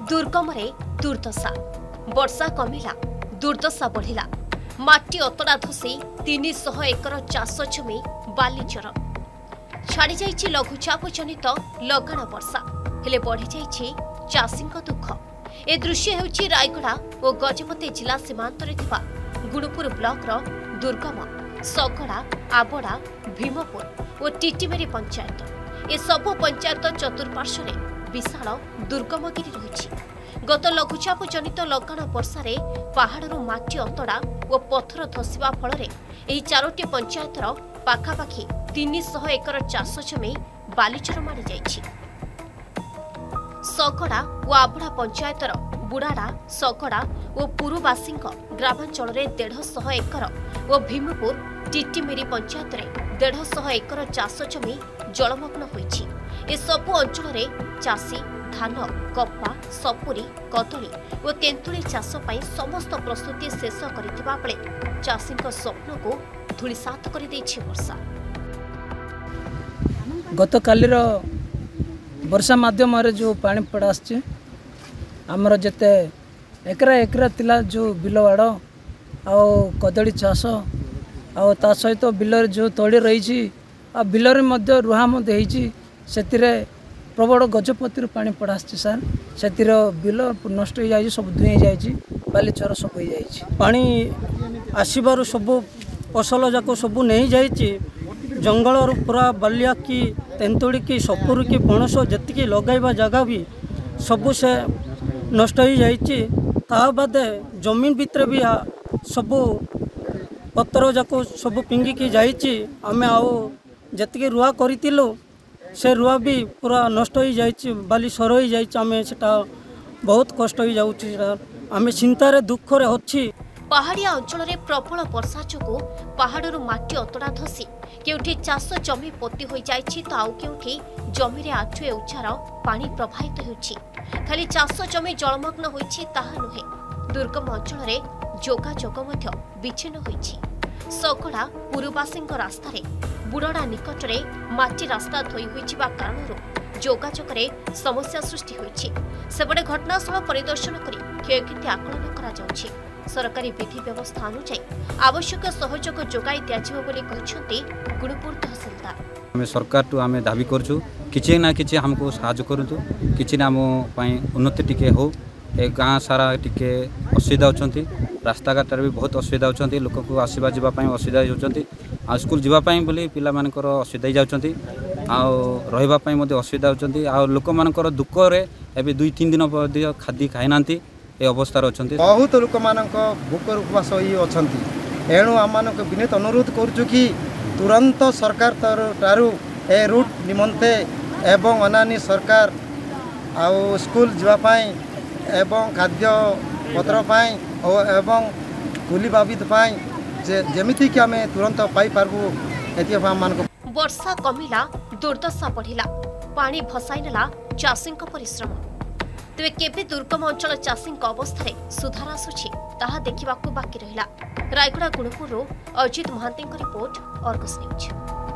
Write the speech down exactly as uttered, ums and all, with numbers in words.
दुर्गम दुर्दशा वर्षा कमिला दुर्दशा बढ़िला माटी अतड़ा धसी तीन सौ एकर चाष जमी बालीचर छाड़ी जाइछि लघुचाप जनित लगाण वर्षा हेले बढ़ी जाइछि चाषीक दुख। ए दृश्य हेउछि रायगढ़ा और गजपति जिला सीमांतरे थिबा गुणुपुर ब्लॉकर दुर्गम सगड़ा आबड़ा भीमपुर और टिटिमेरी पंचायत ए सबु पंचायत चतुर्पार्श्व विशाल दुर्गमगिरी रही। गत लघुचाप जनित लगाण वर्षारे पहाड़रू माटी अतड़ा और पत्थर धसवा फल चारोटी पंचायतर पाखापाखि तीन सौ एकर चाष जमी बालीचर मारी जाइछि। सगड़ा और आबड़ा पंचायतर बुड़ाड़ा सगड़ा और पुरुवासी ग्रामांचल डेढ़ शह एकर और भीमपुर टिटिमेरी पंचायत में डेढ़ शह एकर चाष जमी जलमग्न होइछि। ए सबु अंचल चाषी धान कपा सपुरी कदली और तेंतुली चाष पाई समस्त प्रस्तुति शेष करथिबा बेले चाषीक स्वप्न को धूलिसात कर देछि वर्षा। गत कालीर वर्षा माध्यम जो पानी पड़ा आछे आमर जेते एकरा एकरा तिला जो बिलवाड़ आ कदली चाष आ ता सहित बिलर जो तड़ी रही आ बिलर मध्य रुहा मध्य से प्रबल गजपति पानी पड़ा सार से बिल नष्ट हो जाए सब धुई जाए बालीचर सब हो जाए पानी आसबार सब फसल जाक सब नहीं जाए जंगल पूरा बालिया की तेंतुड़ी की सपुर की पणस जी लगेवा जगह भी सब से नष्ट हो जाए बाद जमीन भितर भी सब पत्थर जाक सब पिंगिकी जाइए आम आओ जी रुआ करूँ से रुआ भी पूरा नष्ट हो जाए बाली सर हो जाए आम से बहुत कष्ट हो जाऊँ आम चिंतार दुखरे अच्छी। पहाड़िया अंचल में प्रबल वर्षा जो पहाड़ू माटी अतड़ा धसी केउठी चाष जमी पोती हो जाइछि तो आउ केउठी जमी रे आठुए उच्चार पानी प्रवाहित होउछि। खाली चाष जमी जलमग्न होइछि ताहा नुहे दुर्गम अंचल में जोगाजोग मध्य विच्छिन्न होइछि। सगड़ा पुरुवासी रास्तार बुड़ाड़ा निकट में माटी रास्ता धोई होइछिबा कारणरू जोगाजोग में समस्या सृष्टि होइछि। सेबडे घटनास्थल परिदर्शन करी क्षयक्षति आकलन करा जाउछि। सरकारी विधि व्यवस्था अनुसार आवश्यक सहयोग जोगाई दियाजिबो बोली कहछन्ती गुणुपुर तहसीलदार। आम सरकार टू आम दाबी करछु किछि ना किछि हमको सहायता करंतु किछि ना मो पई उन्नति टिके हो ए गाँ सारा टिके असुविधा होचंती रास्ता घाट भी बहुत असुविधा होचंती लोक को आसीबा जिबा पई असुविधा होचंती आ स्कूल जिबा पई बोली पिला मानकर असुविधा जाउचंती आ रहिबा पई मध्ये असुविधा होचंती आ लोक मानकर दुख रे एबे दुई तीन दिन मध्ये खादी खाइ नांती ए अवस्था अच्छे बहुत लोक मान भूख उपवास होती एणु आम विनीत अनुरोध करुचु कि तुरंत सरकार तारू ए रूट निमंते एवं अनानी सरकार आउ स्कूल जावाई एवं खाद्य पत्र पाई एवं कुली बाबिद पाई जेमिति कि आम तुरंत पाई पारबु एति मान वर्षा कमिला दुर्दशा बढ़िला पानी भसाई नेला चाषीक परिश्रम। तेरे केबे दुर्गम अंचल चाषी अवस्था सुधार आसुछि ताहा देखिबाकू बाकी रहिला। Rayagada Gunupur Ajit Mohanty report Argus news.